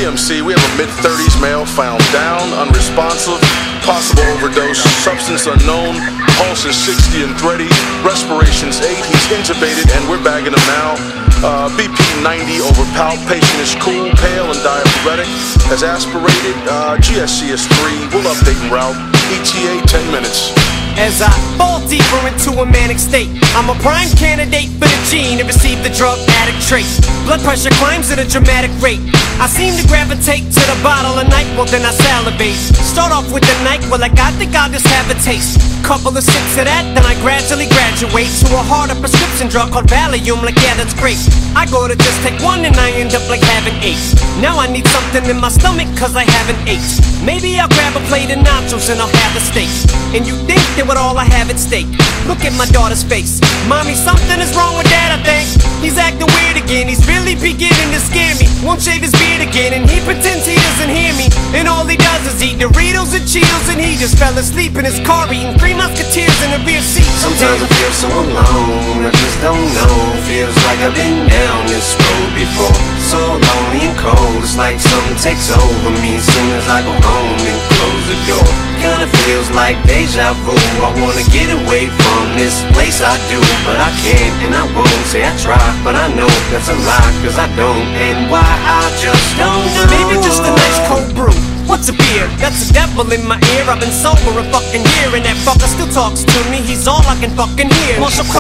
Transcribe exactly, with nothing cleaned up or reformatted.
E M C, we have a mid thirties male found down, unresponsive, possible overdose, substance unknown, pulse is sixty and thready, respiration's eight, he's intubated and we're bagging him now. Uh, B P ninety over palp, patient is cool, pale and diaphoretic, has aspirated, uh, G S C is three, we'll update en route, E T A ten minutes. As I fall deeper into a manic state, I'm a prime candidate for the gene to receive the drug addict trait. Blood pressure climbs at a dramatic rate. I seem to gravitate to the bottle of night, well then I salivate. Start off with the night, well like I think I'll just have a taste. Couple of sips of that, then I gradually graduate to a harder prescription drug called Valium, like yeah that's great. I go to just take one and I end up like having eight. Now I need something in my stomach cause I haven't ate. Maybe I'll grab a plate of nachos and I'll have a steak. And you think that with all I have at stake, look at my daughter's face. Mommy, something is wrong with dad, I think. He's acting weird again, he's really beginning to scare me. Won't shave his beard again and he pretends he doesn't hear me. And all he does is eat Doritos and Cheetos, and he just fell asleep in his car eating Three Musketeers in the rear seat. Sometimes I feel so alone, I just don't know. Feels like I've been down this road before. So lonely and cold, it's like something takes over me as soon as I go home and close the door. Kinda feels like deja vu. I wanna get away from this place I do, but I can't and I won't. Say I try, but I know that's a lie, cause I don't. And why I just don't know. Maybe just a nice cold brew. What's a beer? That's a devil in my ear. I've been sober a fucking year and that fucker still talks to me. He's all I can fucking hear.